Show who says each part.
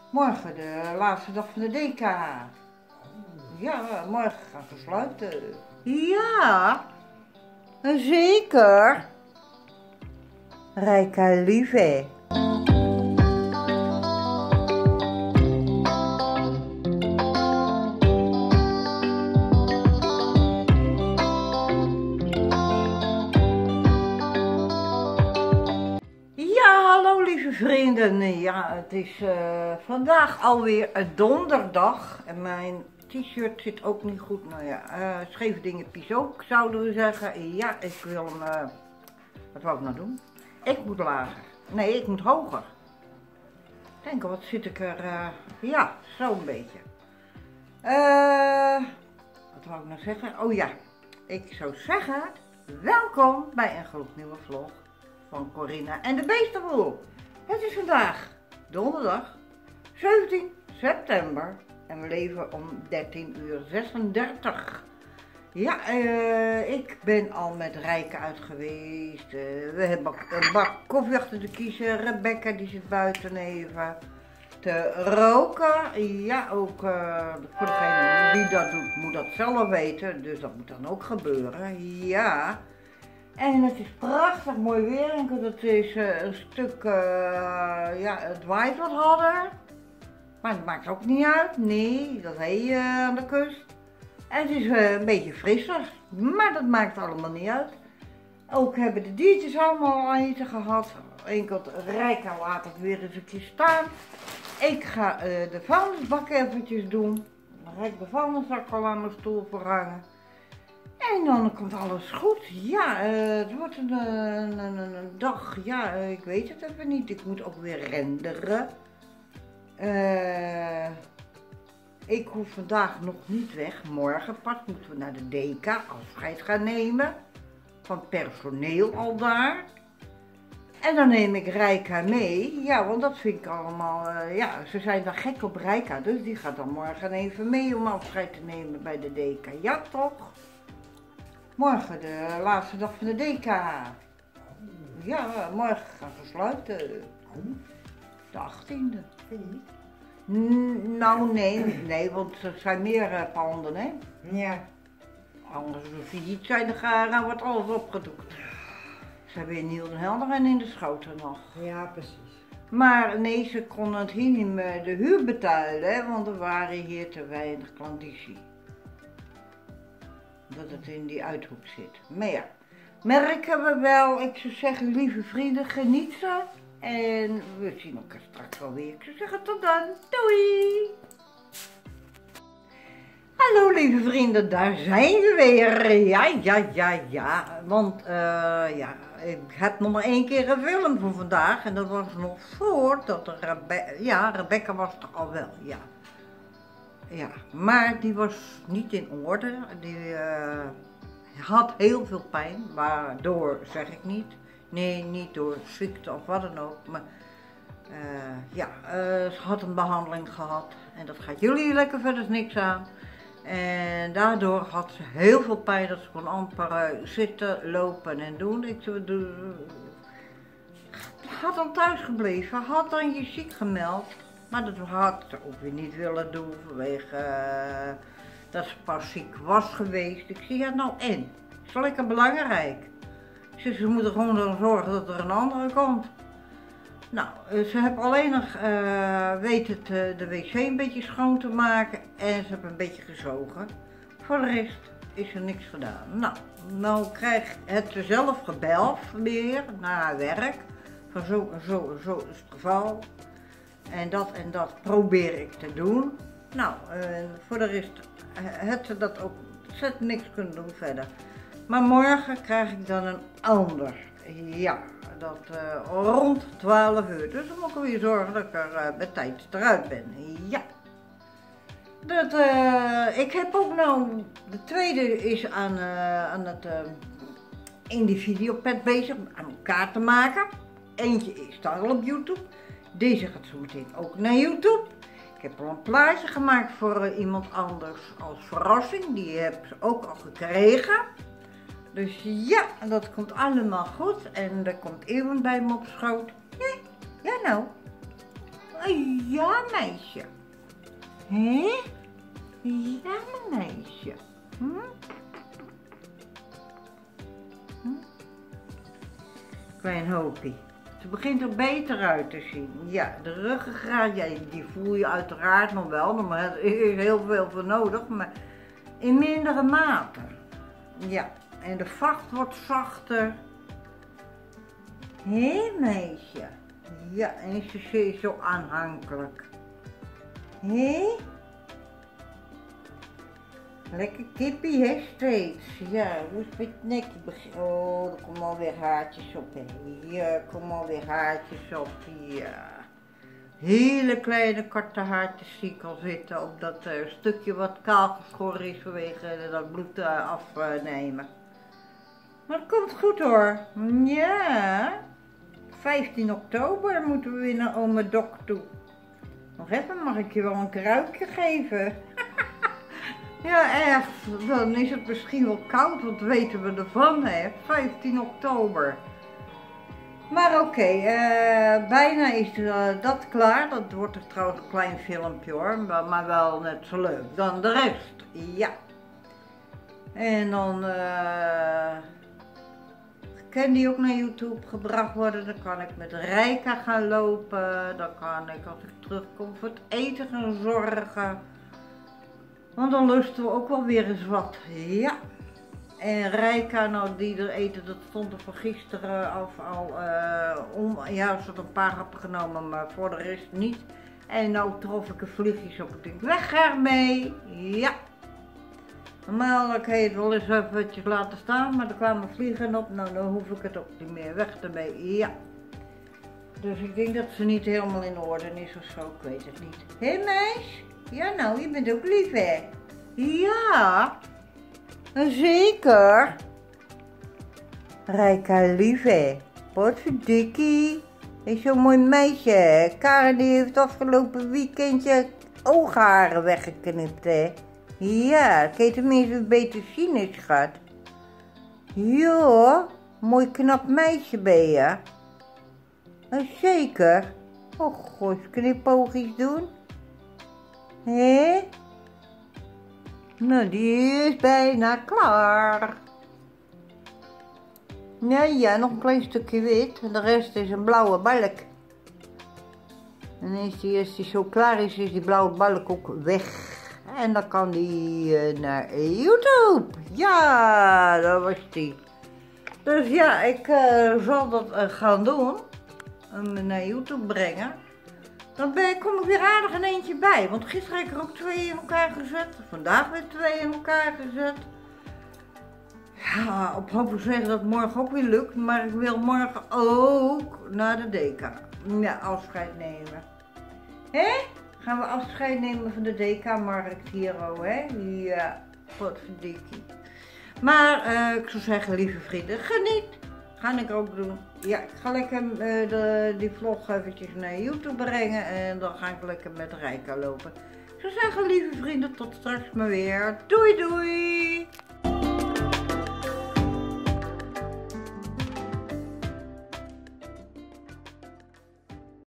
Speaker 1: Morgen de laatste dag van de DK. Ja, morgen gaan ze sluiten. Ja, zeker. Rijka lieve. Hallo lieve vrienden, ja het is vandaag alweer donderdag en mijn t-shirt zit ook niet goed, nou ja, scheve dingen pies ook zouden we zeggen. Ja, ik wil hem, wat wou ik nou doen? Ik moet lager, nee ik moet hoger. Denk wat zit ik er, ja zo'n beetje. Wat wou ik nou zeggen? Oh ja, ik zou zeggen, welkom bij een gloednieuwe vlog van Corinna en de Beestenboel. Het is vandaag donderdag 17 september en we leven om 13:36. Ja, ik ben al met Rijke uit geweest. We hebben een bak koffie achter de kiezen. Rebecca die zit buiten even te roken. Ja, ook voor degene die dat doet moet dat zelf weten. Dus dat moet dan ook gebeuren. Ja. En het is prachtig mooi weer en het is een stuk, ja het waait wat harder, maar het maakt ook niet uit, nee, dat heet je aan de kust. En het is een beetje frisser, maar dat maakt allemaal niet uit. Ook hebben de diertjes allemaal eten gehad, enkel Rijka laat het weer eens een keer staan. Ik ga de vuilnisbak eventjes doen, dan ga ik de vuilniszak al aan mijn stoel verhangen. En dan komt alles goed. Ja, het wordt een dag. Ja, ik weet het even niet. Ik moet ook weer renderen. Ik hoef vandaag nog niet weg. Morgen pas moeten we naar de DK afscheid gaan nemen. Van personeel al daar. En dan neem ik Rijka mee. Ja, want dat vind ik allemaal, ja, ze zijn dan gek op Rijka. Dus die gaat dan morgen even mee om afscheid te nemen bij de DK. Ja, toch? Morgen de laatste dag van de DK. Ja, morgen gaan ze sluiten. De 18e. Nou nee, want er zijn meer panden hè. Ja. Anders als die niet zijn, dan wordt alles opgedoekt. Ze hebben in Niel en Helder en in de Schoten nog.
Speaker 2: Ja, precies.
Speaker 1: Maar nee, ze konden het hier niet meer de huur betalen, hè, want er waren hier te weinig klandizie. Dat het in die uithoek zit. Maar ja, merken we wel. Ik zou zeggen, lieve vrienden, geniet ze. En we zien elkaar straks wel weer. Ik zou zeggen, tot dan. Doei! Hallo lieve vrienden, daar zijn we weer. Ja. Want ja, ik heb nog maar 1 keer een film voor vandaag. En dat was nog voordat Rebecca was er al wel, ja. Ja, maar die was niet in orde. Die had heel veel pijn, waardoor zeg ik niet. Nee, niet door ziekte of wat dan ook. Maar ja, ze had een behandeling gehad en dat gaat jullie lekker verder niks aan. En daardoor had ze heel veel pijn dat ze kon amper zitten, lopen en doen. Ik had dan thuis gebleven, had dan je ziek gemeld. Maar dat had ze ook weer niet willen doen vanwege dat ze pas ziek was geweest. Ik zie ja nou en, is wel lekker belangrijk. Ze moeten gewoon dan zorgen dat er een andere komt. Nou, ze heeft alleen nog weten de wc een beetje schoon te maken en ze heeft een beetje gezogen. Voor de rest is er niks gedaan. Nou krijg het ze zelf gebeld weer naar haar werk. Van zo en zo is het geval. En dat probeer ik te doen. Nou, voor de rest had ze dat ook niks kunnen doen verder. Maar morgen krijg ik dan een ander. Ja, dat rond 12 uur. Dus dan moet ik weer zorgen dat ik er bij tijd eruit ben. Ja. Ik heb ook nou, de tweede is aan het in die videopad bezig aan elkaar te maken. Eentje staat al op YouTube. Deze gaat zo meteen ook naar YouTube. Ik heb al een plaatje gemaakt voor iemand anders als verrassing. Die heb ze ook al gekregen. Dus ja, dat komt allemaal goed. En er komt Ewan bij me op schoot. Ja nou. Ja, meisje. Hé? Ja, mijn meisje. Klein hoopie. Ze begint er beter uit te zien. Ja, de ruggengraat, ja, die voel je uiteraard nog wel, maar er is heel veel voor nodig, maar in mindere mate. Ja, en de vacht wordt zachter. Hé, meisje. Ja, en ze is zo aanhankelijk. Hé? Lekker kippie, hè, steeds. Ja, hoe is het met je nekje beginnen? Oh, er komen alweer haartjes op, hè. Ja, er komen alweer haartjes op, ja. Hele kleine korte haartjes zie ik al zitten op dat stukje wat kaal geschoren is vanwege dat bloed afnemen. Maar het komt goed hoor. Ja. 15 oktober moeten we weer naar oma Dok toe. Nog even, mag ik je wel een kruikje geven? Ja, echt. Dan is het misschien wel koud, wat weten we ervan, hè? 15 oktober. Maar oké, bijna is dat klaar. Dat wordt er trouwens een klein filmpje hoor, maar wel net zo leuk dan de rest. Ja. En dan kan die ook naar YouTube gebracht worden. Dan kan ik met Rijka gaan lopen. Dan kan ik als ik terugkom voor het eten gaan zorgen. Want dan lusten we ook wel weer eens wat. Ja. En Rijka, nou die er eten, dat stond er van gisteren af al ja, ze had een paar happen genomen, maar voor de rest niet. En nou trof ik een vliegjes op, ik denk, weg ermee. Ja. Normaal kan je het wel eens eventjes laten staan, maar er kwamen vliegen op, nou dan hoef ik het ook niet meer, weg ermee. Ja. Dus ik denk dat ze niet helemaal in orde is of zo, ik weet het niet. Hé meis? Ja nou, je bent ook lief hè? Ja. Zeker. Rijka lief hè. Wat verdikkie. Is zo'n mooi meisje. Karen die heeft afgelopen weekend je oogharen weggeknipt hè. Ja, kan je tenminste beter zien is schat. Ja, mooi knap meisje ben je. Zeker. Oh god, knipoogjes doen? Hé? Nou, die is bijna klaar. Ja, nog een klein stukje wit en de rest is een blauwe balk. En als die zo klaar is, is die blauwe balk ook weg. En dan kan die naar YouTube. Ja, dat was die. Dus ja, ik zal dat gaan doen. Hem naar YouTube brengen. Dan kom ik weer aardig een eentje bij. Want gisteren heb ik er ook 2 in elkaar gezet. Vandaag weer 2 in elkaar gezet. Ja, op hoop van zeggen dat het morgen ook weer lukt. Maar ik wil morgen ook naar de DK. Ja, afscheid nemen. Hé? Gaan we afscheid nemen van de DK-markt hier al, hè? Ja, wat verdikkie. Maar ik zou zeggen, lieve vrienden, geniet. Ga ik ook doen. Ja, ik ga lekker die vlog eventjes naar YouTube brengen en dan ga ik lekker met Rijka lopen. Ik zou zeggen, lieve vrienden, tot straks maar weer. Doei doei!